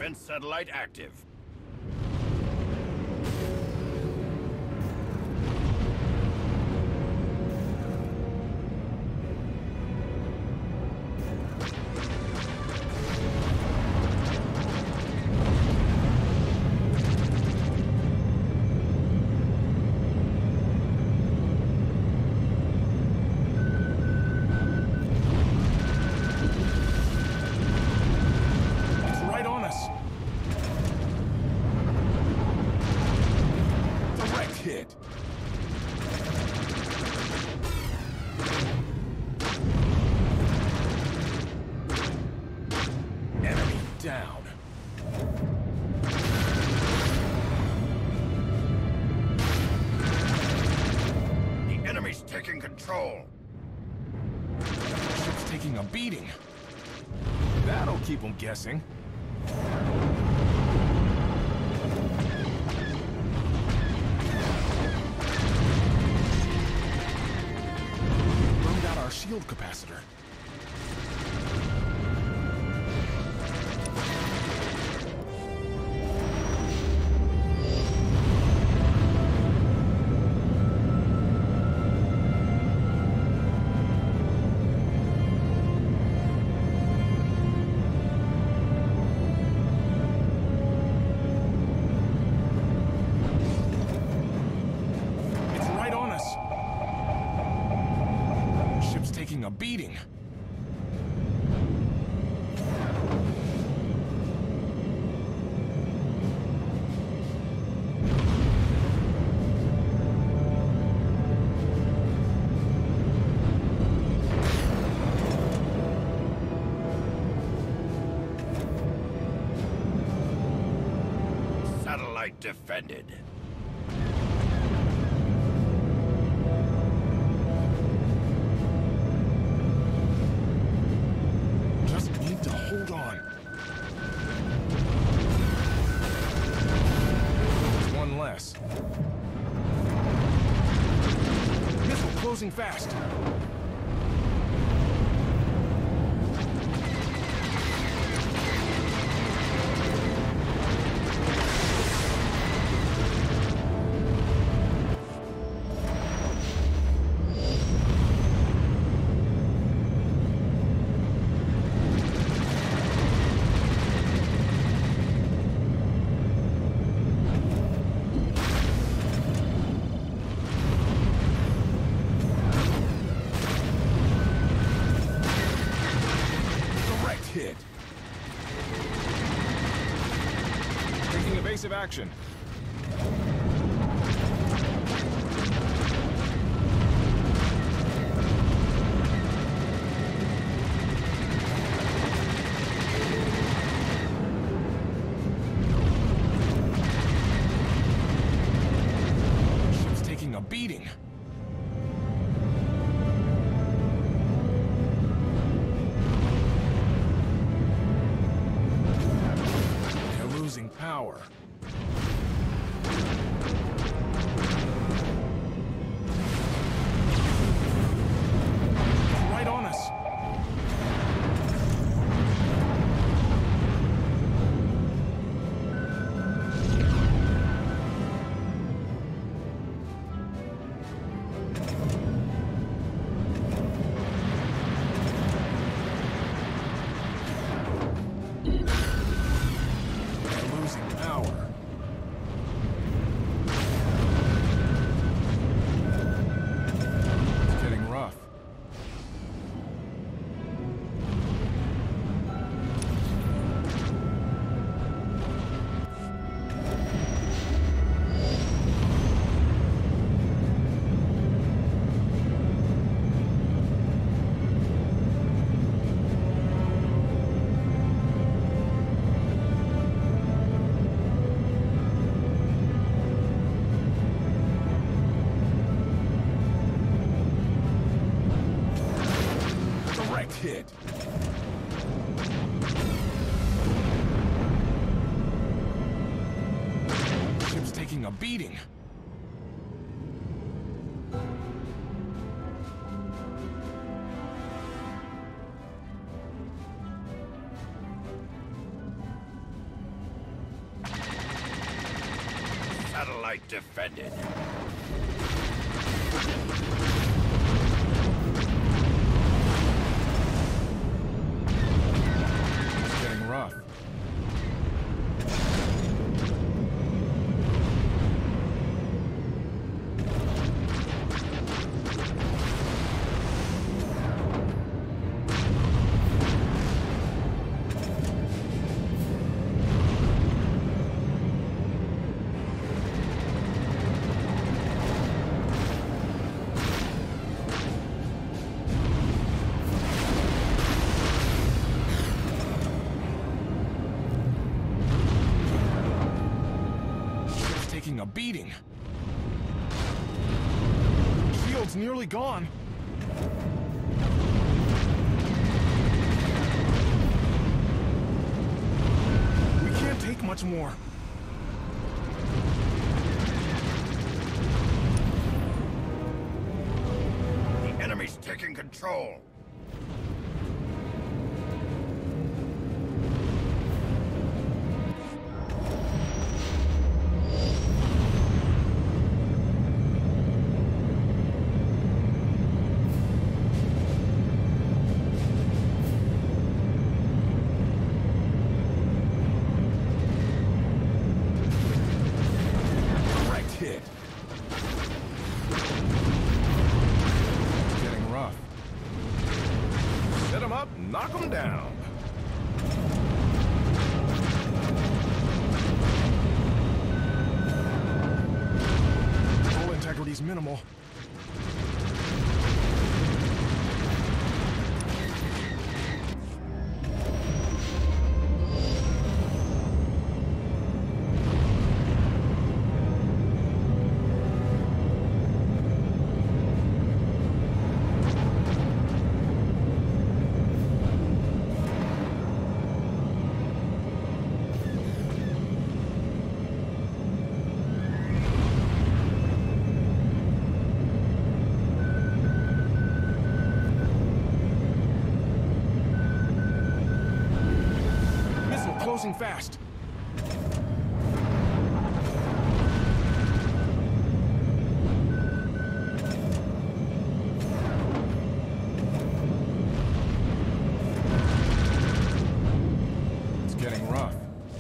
Defense satellite active. Down. The enemy's taking control. Ship's taking a beating. That'll keep them guessing. Burned out our shield capacitor. Taking a beating. Satellite defended. Hold on. One less. Missile closing fast. Hit. Taking evasive action. Ship's taking a beating. Power. Right on us. Power. It's getting rough. Hit. Ship's taking a beating. Site defended. It's getting rough. A beating. Shield's nearly gone. We can't take much more. The enemy's taking control. Hit. Getting rough. Set him up, knock him down. Hull integrity's minimal. Closing fast. It's getting rough.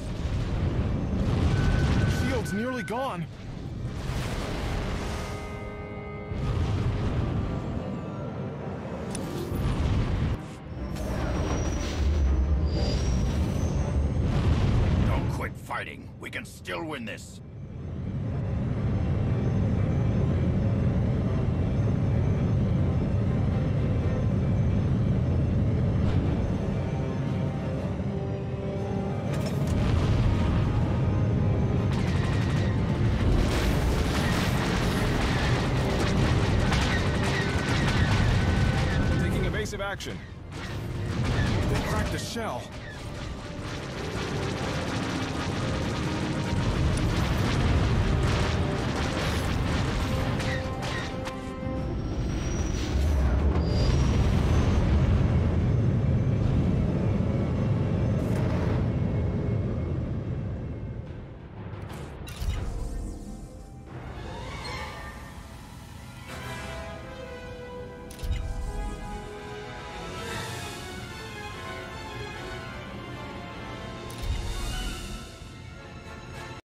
Shield's nearly gone. Fighting. We can still win this. Taking evasive action. They cracked a shell.